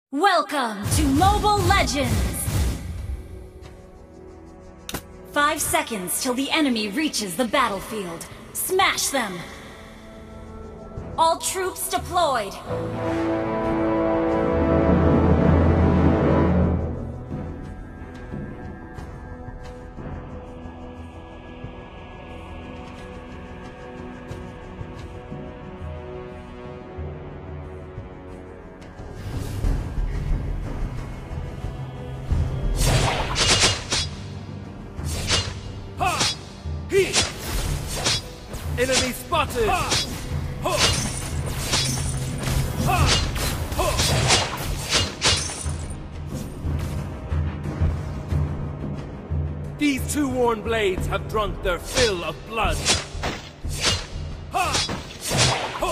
Welcome to Mobile Legends! 5 seconds till the enemy reaches the battlefield. Smash them! All troops deployed! Enemy spotted! Ha! Ho! Ha! Ho! These two worn blades have drunk their fill of blood. Ha! Ho!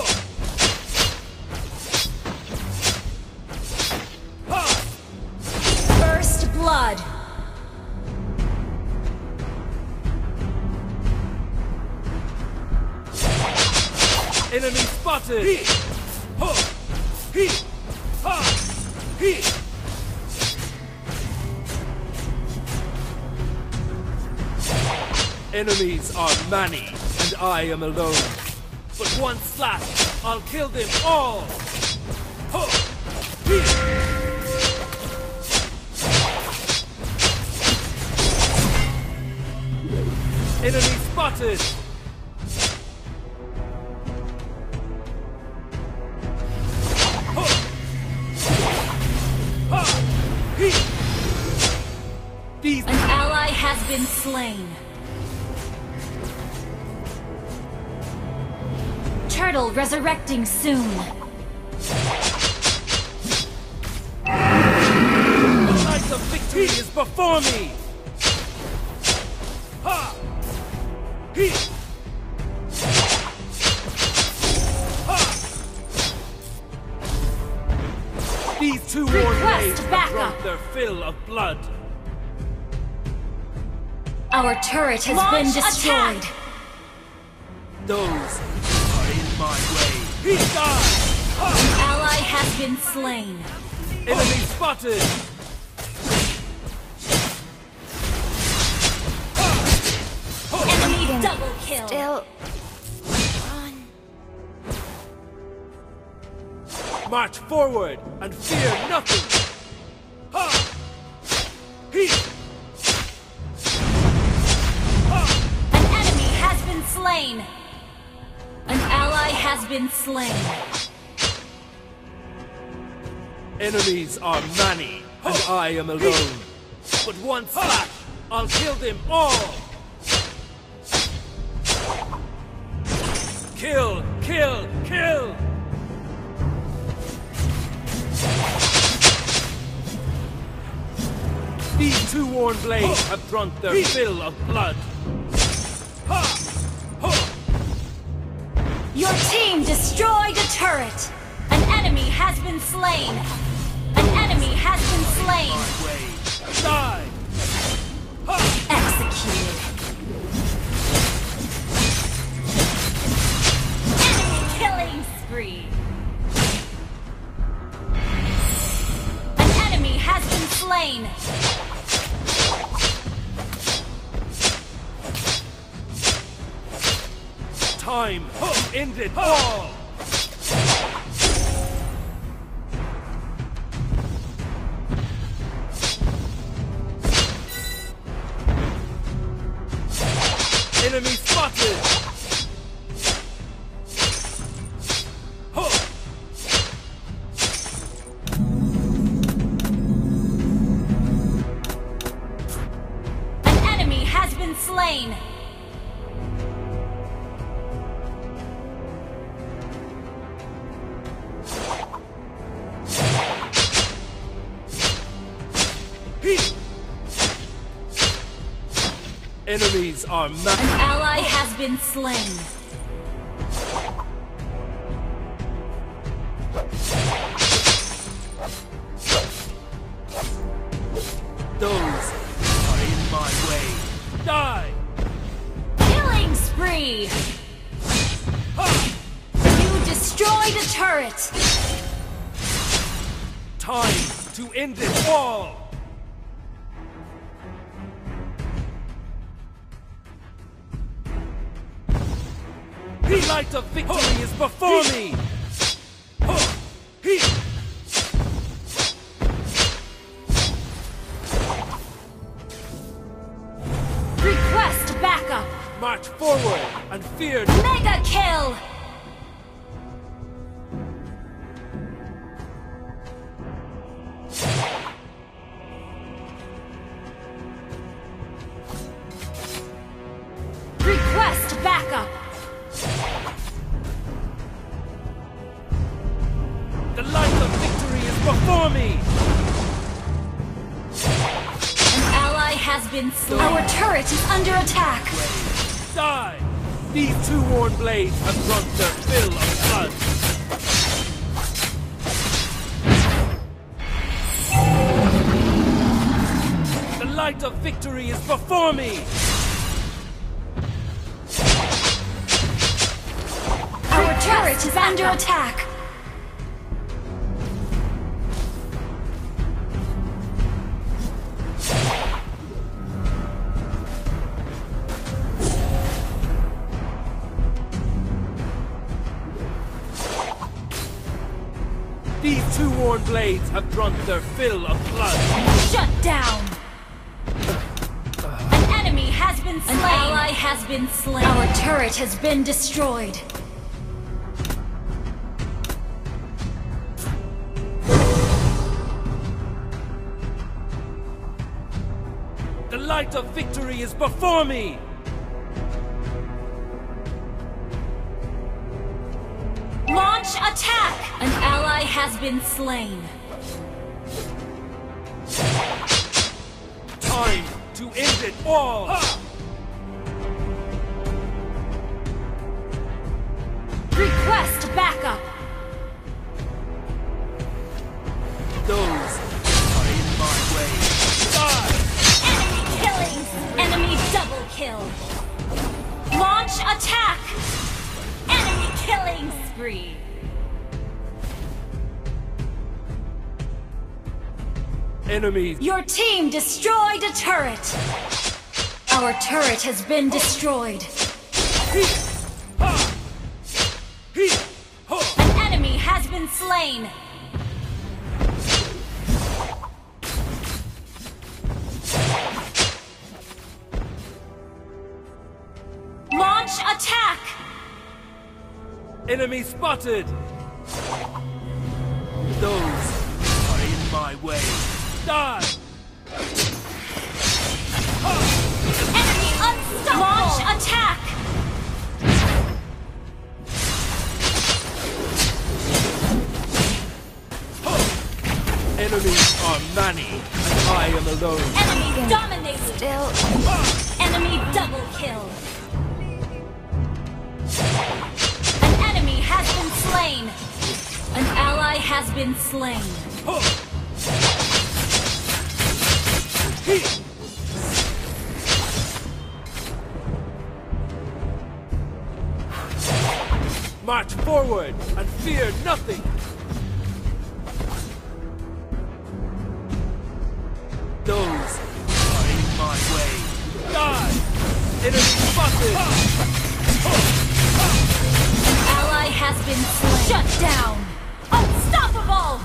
Ha! First blood! Enemy spotted! He! Ho! He! Ha! He! Enemies are many, and I am alone. But one slash, I'll kill them all! Ho! He! Enemy spotted! An ally has been slain. Turtle resurrecting soon. The light of victory is before me! Ha! He! Ha! These two worn blades have drunk their fill of blood. Our turret has been destroyed. Attack. Those are in my way. He died! An ally has been slain. Enemy spotted! Enemy double kill. Still. March forward and fear nothing! Ha! He! An enemy has been slain. An ally has been slain. Enemies are many, and I am alone. But one slash, I'll kill them all! Kill! Kill! Kill! These two worn blades have drunk their fill of blood. Ha! Ho! Your team destroyed a turret. An enemy has been slain. An enemy has been slain. My way. Die! Ha! Executed. Enemy killing spree. An enemy has been slain. Time to end it all! Enemy spotted! Ho! An enemy has been slain. Enemies are An ally has been slain. Those are in my way. Die! Killing spree. Ha! You destroyed a turret. Time to end it all! The light of victory is before me! Request backup! March forward and fear Mega kill! Request backup! The light of victory is before me! An ally has been slain. Our turret is under attack. Die! These two worn blades have drunk their fill of blood. The light of victory is before me! Our turret is under attack. These two worn blades have drunk their fill of blood. Shut down! An enemy has been slain. An ally has been slain. Our turret has been destroyed. The light of victory is before me! Launch attack! An ally has been slain. Time to end it all! Request backup! Those are in my way. Die! Enemy killing! Enemy double kill! Launch attack! Enemy killing spree! Enemies! Your team destroyed a turret! Our turret has been destroyed. An enemy has been slain! Launch attack! Enemy spotted! Those are in my way. Die! Enemy unstoppable! Launch attack! Enemies are many, and I am alone. Enemy dominated! Still. Enemy double kill! An enemy has been slain! An ally has been slain. March forward and fear nothing! Those are in my way. Die! Enemy spotted! Ally has been slain. Shut down! Unstoppable!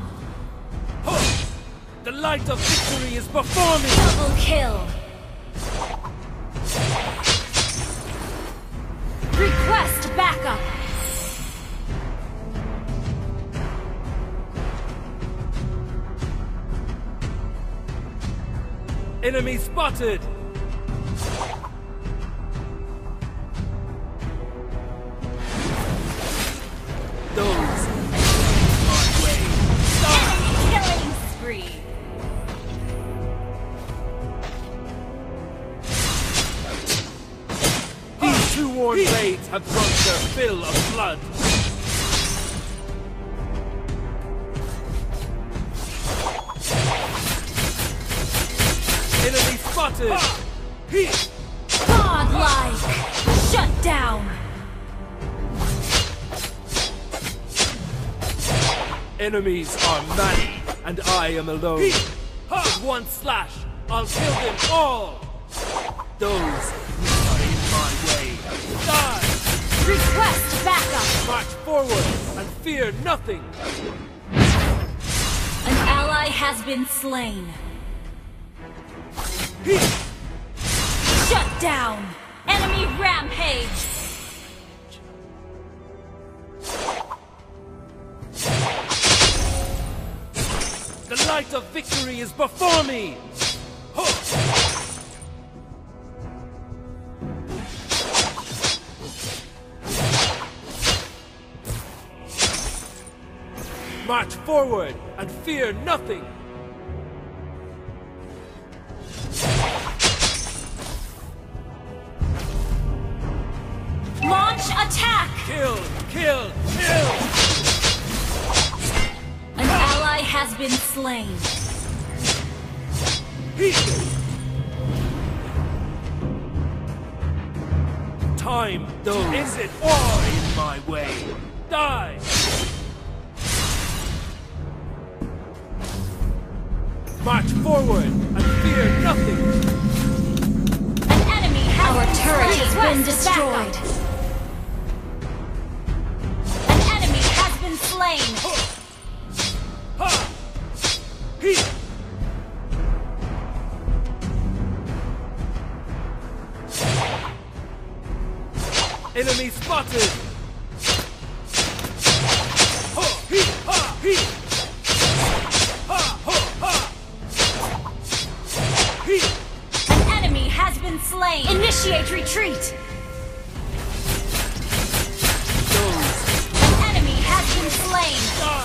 The light of victory is before me! Double kill! Request backup! Enemy spotted! Those in my way. Enemy killing spree! These two worn blades have drunk their fill of blood. Enemy spotted! Godlike! Shut down! Enemies are many, and I am alone. With one slash, I'll kill them all! Those who are in my way, die! Request backup! March forward and fear nothing! An ally has been slain. Shut down! Enemy rampage! The light of victory is before me! March forward and fear nothing! Launch attack! Kill! Kill! Kill! An ally has been slain. Time those is it all in my way. Die! March forward and fear nothing! An enemy has Our turret has been destroyed. An enemy has been slain. Enemy spotted! An enemy has been slain. Initiate retreat. An enemy has been slain.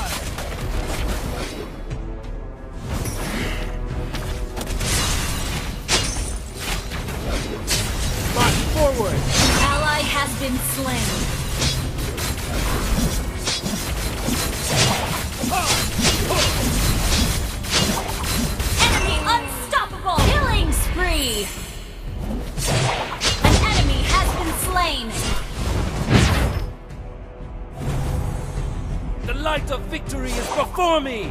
March forward! Ally has been slain. Enemy unstoppable! Killing spree! An enemy has been slain. The light of victory is before me!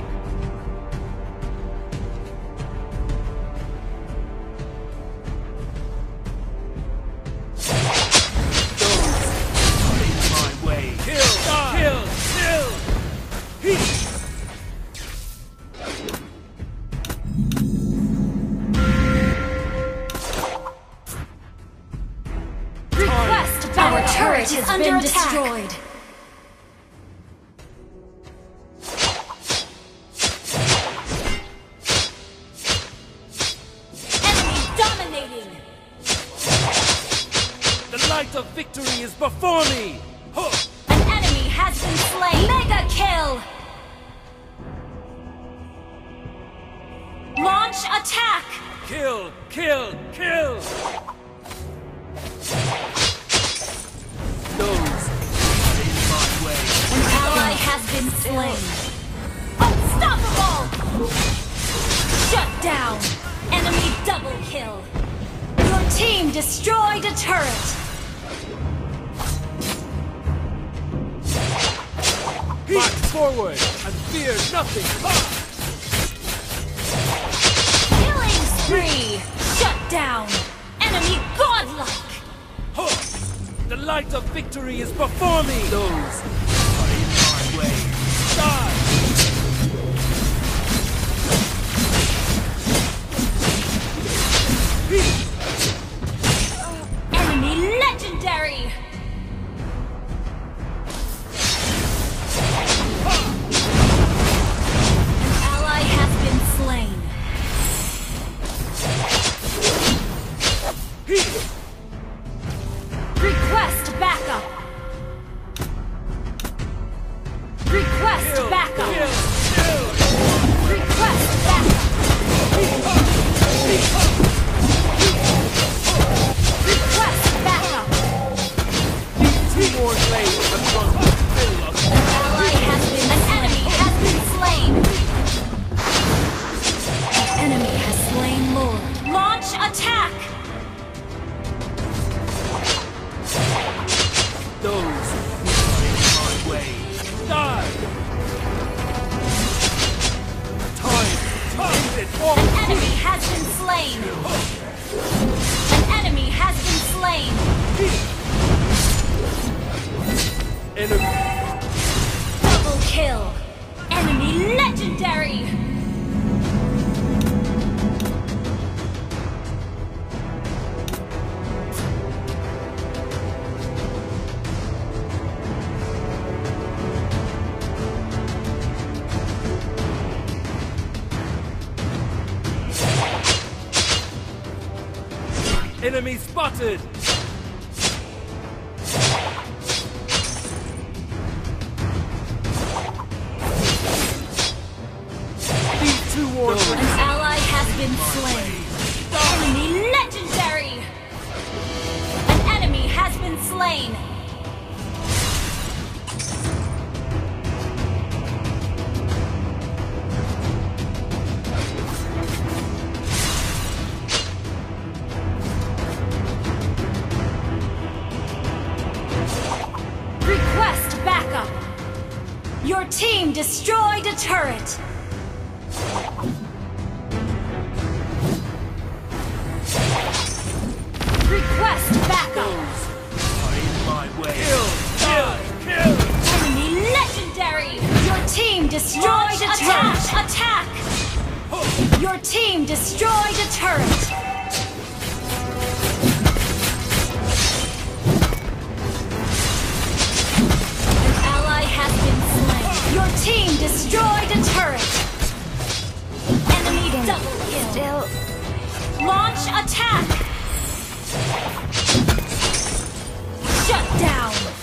Our turret has been destroyed. Enemy dominating. The light of victory is before me! An enemy has been slain. Mega kill. Launch attack. Kill! Kill! Kill! Those in my way. An ally has been slain. Unstoppable! Shut down! Enemy double kill. Your team destroyed a turret. March forward and fear nothing! Killing spree! Shut down! Enemy godlike! The light of victory is before me! Those are in my way. Die! Enemy legendary! An ally has been slain. Request backup! Request backup! it all! An enemy has been slain. An enemy has been slain. Enemy. Double kill. Enemy legendary. Enemy spotted! These two warriors. An ally has been slain. Enemy legendary. An enemy has been slain. Request backup. Your team destroyed a turret. Request backup. In my way. Kill! Enemy legendary. Your team destroyed a turret. Attack! Your team destroyed a turret. An ally has been slain. Your team destroyed a turret. Enemy double kill. Launch attack. Shut down.